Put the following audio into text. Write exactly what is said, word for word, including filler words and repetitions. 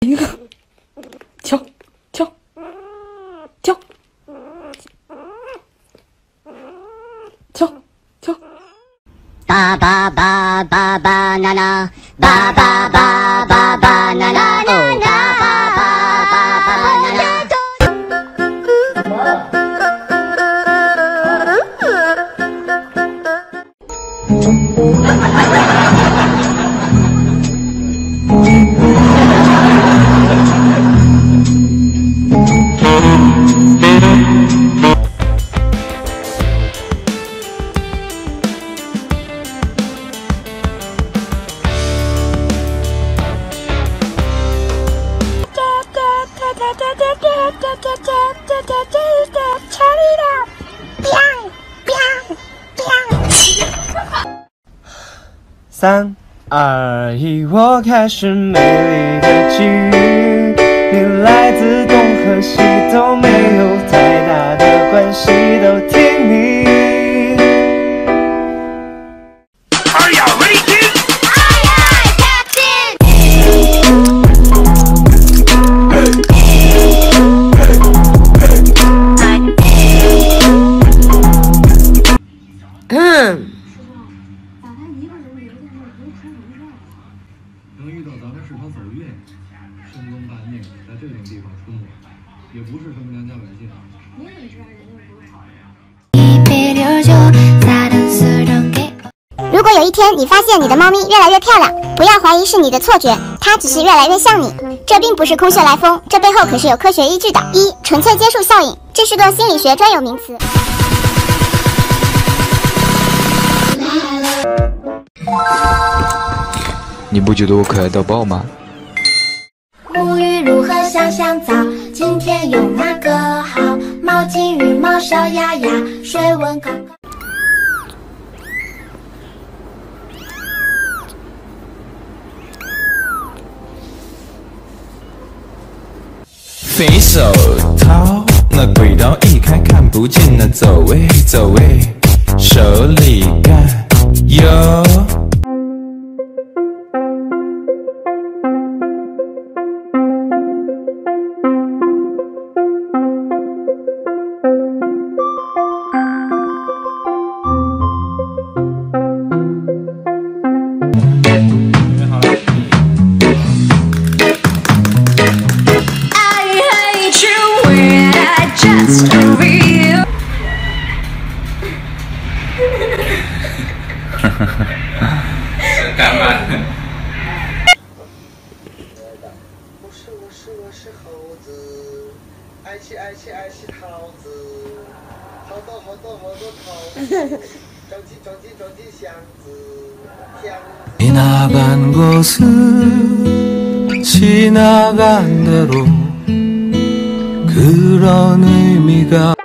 敲敲敲敲敲。 ba ba ba ba banana, ba ba ba ba banana, oh ba ba ba ba banana. 三二一，我开始美丽的际遇。你来自东和西都没有太大的关系，都听你。Are you ready, kid? Aye, aye, Captain. 嗯。 能遇到咱们是条走运，深更半夜在这种地方出没，也不是什么良家百姓。你怎么知道人家不是好人？如果有一天你发现你的猫咪越来越漂亮，不要怀疑是你的错觉，它只是越来越像你。这并不是空穴来风，这背后可是有科学依据的。一、纯粹接触效应，这是个心理学专有名词。 你不觉得我可爱到爆吗？ 沐浴如何香香皂？今天用哪个好？毛巾、羽毛、小鸭鸭，水温刚刚。 肥手套，那轨道一开看不见，那走位走位，手里干有。 干嘛？ 我是我是我是猴子，爱吃爱吃爱吃桃子，好多好多好多桃子，装进装进装进箱子，箱子。 지나간 곳은 지나간 대로 그런 의미가